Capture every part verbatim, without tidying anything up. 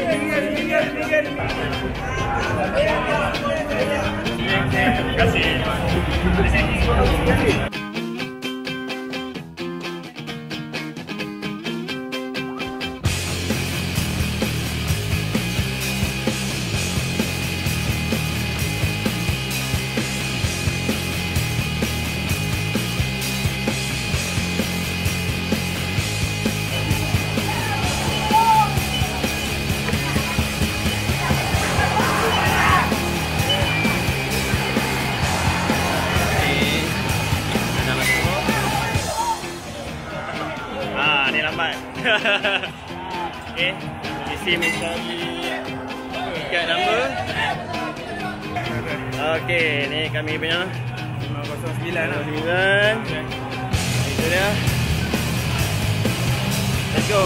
Terima kasih. Okay, isi mencari tiket number. Okay, ni kami punya lima kosong sembilan lah. sembilan. Itu dia. Let's go.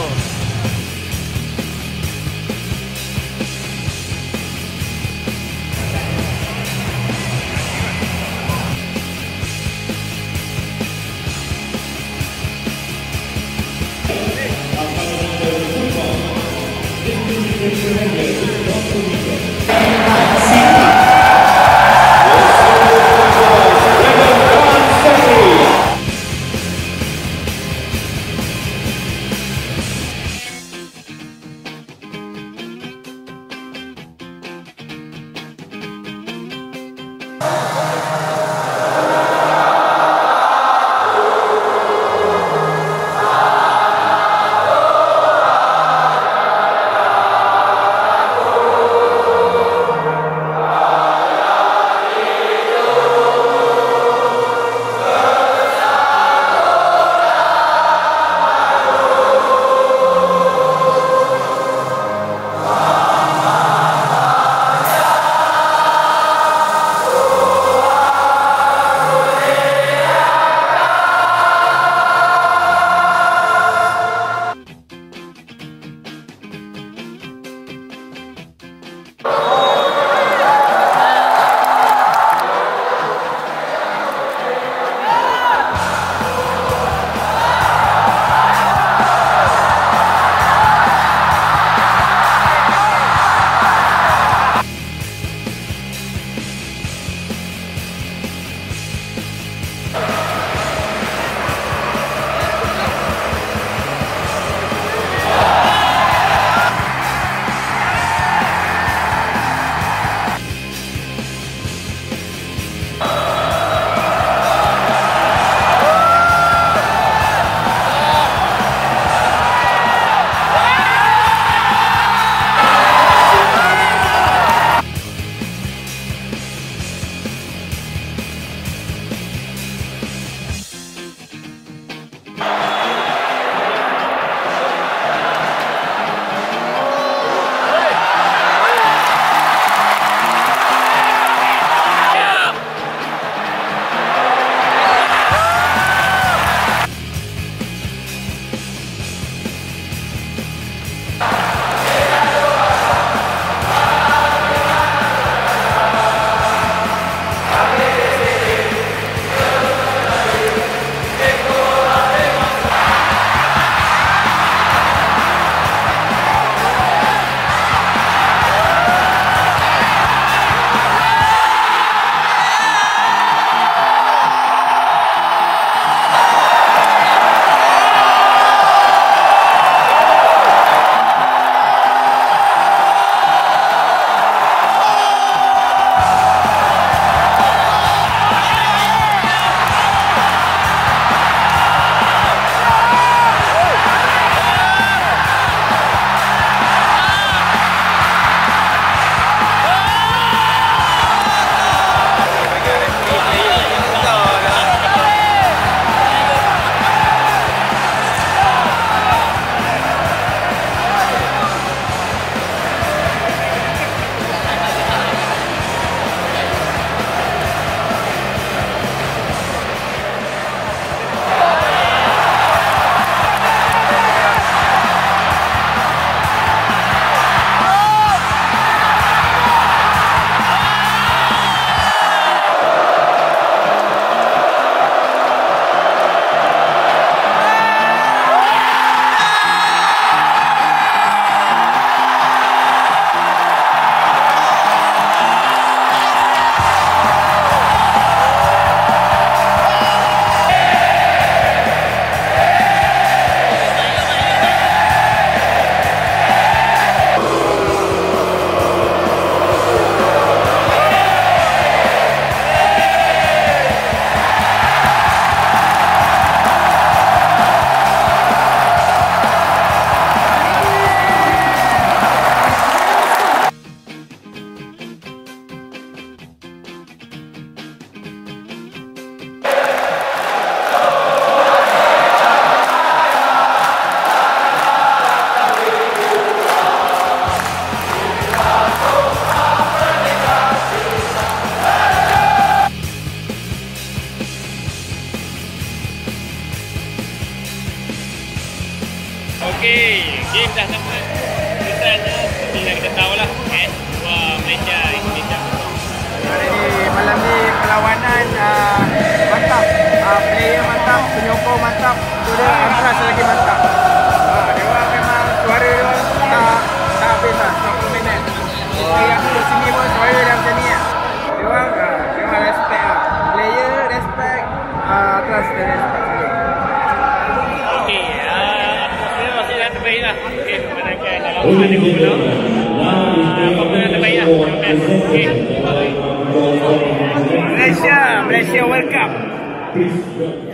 game dah sampai misalnya seperti yang kita tahu lah kan, dua Malaysia, Indonesia. Hari ni, malam ni perlawanan uh, mantap, uh, player mantap, penyokong mantap, sudah Amras lagi mantap. Uh, dia orang memang suara dia orang tak tak habis lah, sembilan puluh minit. Kita yang di sini pun suara dia macam ni lah. Dia orang, uh, dia orang respect lah. Player respect, uh, Amras dia respect. Okey, atmosfer masih dah terbaik lah. Okey, pemenangkan dalam pertandingan bola. Pemenang terbaik lah. Okey. Malaysia, Malaysia World Cup.